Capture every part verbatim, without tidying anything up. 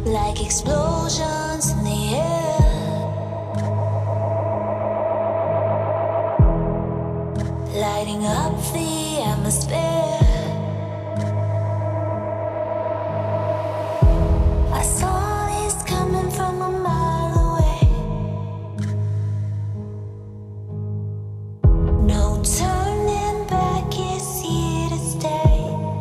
like explosions in the air, lighting up the atmosphere. I saw this coming from a mile away. No turning back, it's here to stay.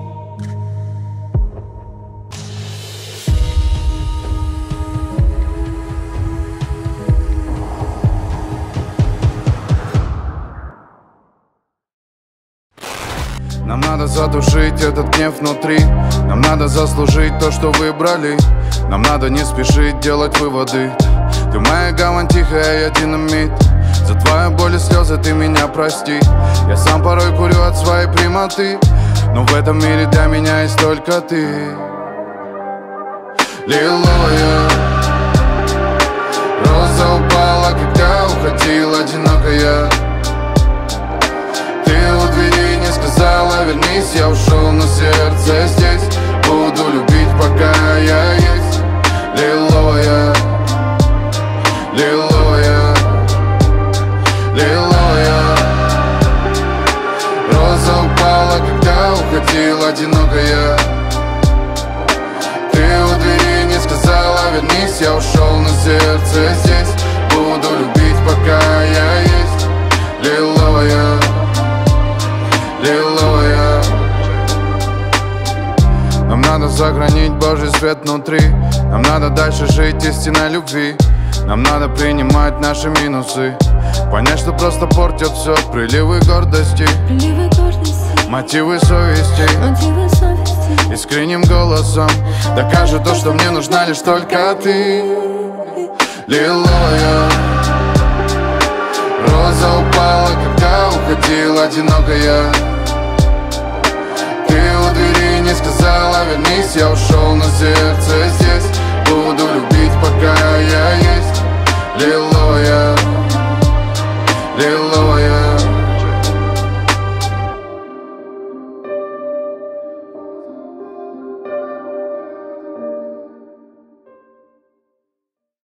Нам надо задушить этот гнев внутри. Нам надо заслужить то, что выбрали. Нам надо не спешить делать выводы. Ты моя гавань тихая, я динамит. За твою боль и слезы ты меня прости. Я сам порой курю от своей прямоты, но в этом мире для меня есть только ты. Лиловая роза упала, когда уходила одинокая. Ты у двери не сказала вернись, я ушел, но сердце здесь. Буду любить, пока я есть. Лиловая, лиловая, лиловая роза упала, когда уходила одинокая. Ты у двери не сказала вернись, я ушел, но сердце здесь. Буду любить, пока я есть. Лиловая, лиловая. Нам надо сохранить Божий свет внутри. Нам надо дальше жить истинной любви. Нам надо принимать наши минусы, понять, что просто портят все приливы гордости, Приливы гордости, мотивы совести. мотивы совести. Искренним голосом докажет то, что мне нужна лишь только ты. Лиловая роза упала, когда уходила одинокая. Ты у двери не сказала вернись, я ушел, но сердце здесь.